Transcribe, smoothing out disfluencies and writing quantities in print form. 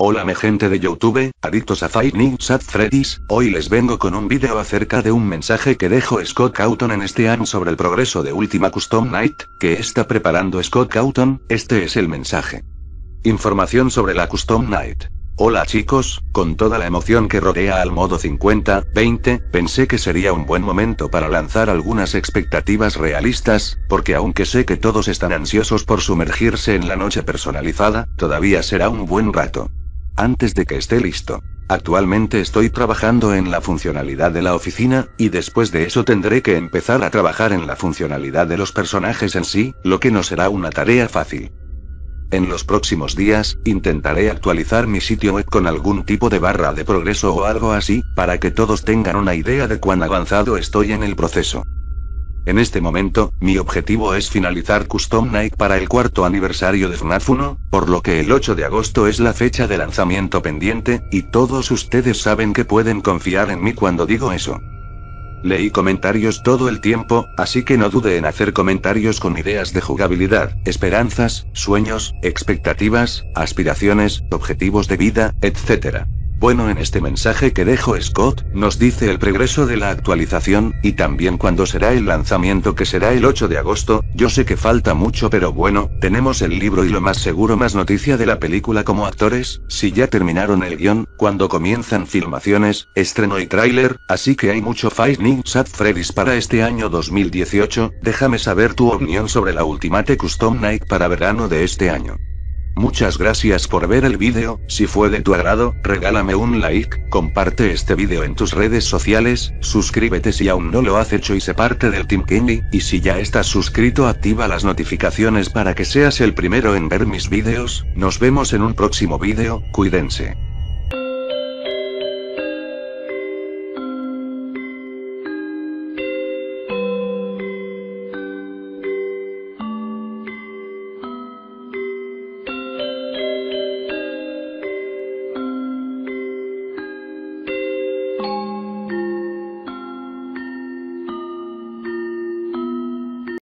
Hola mi gente de YouTube, adictos a Five Nights at Freddy's, hoy les vengo con un vídeo acerca de un mensaje que dejó Scott Cawthon en este año sobre el progreso de Ultima Custom Night, que está preparando Scott Cawthon. Este es el mensaje. Información sobre la Custom Night. Hola chicos, con toda la emoción que rodea al modo 50-20, pensé que sería un buen momento para lanzar algunas expectativas realistas, porque aunque sé que todos están ansiosos por sumergirse en la noche personalizada, todavía será un buen rato antes de que esté listo. Actualmente estoy trabajando en la funcionalidad de la oficina, y después de eso tendré que empezar a trabajar en la funcionalidad de los personajes en sí, lo que no será una tarea fácil. En los próximos días, intentaré actualizar mi sitio web con algún tipo de barra de progreso o algo así, para que todos tengan una idea de cuán avanzado estoy en el proceso. En este momento, mi objetivo es finalizar Custom Night para el cuarto aniversario de FNAF 1, por lo que el 8 de agosto es la fecha de lanzamiento pendiente, y todos ustedes saben que pueden confiar en mí cuando digo eso. Leí comentarios todo el tiempo, así que no dude en hacer comentarios con ideas de jugabilidad, esperanzas, sueños, expectativas, aspiraciones, objetivos de vida, etc. Bueno, en este mensaje que dejó Scott, nos dice el progreso de la actualización, y también cuándo será el lanzamiento, que será el 8 de agosto, yo sé que falta mucho, pero bueno, tenemos el libro y lo más seguro más noticia de la película como actores, si ya terminaron el guión, cuando comienzan filmaciones, estreno y tráiler, así que hay mucho Five Nights at Freddy's para este año 2018, déjame saber tu opinión sobre la Ultimate Custom Night para verano de este año. Muchas gracias por ver el vídeo. Si fue de tu agrado, regálame un like, comparte este vídeo en tus redes sociales, suscríbete si aún no lo has hecho y sé parte del Team Candy, y si ya estás suscrito activa las notificaciones para que seas el primero en ver mis vídeos. Nos vemos en un próximo vídeo, cuídense.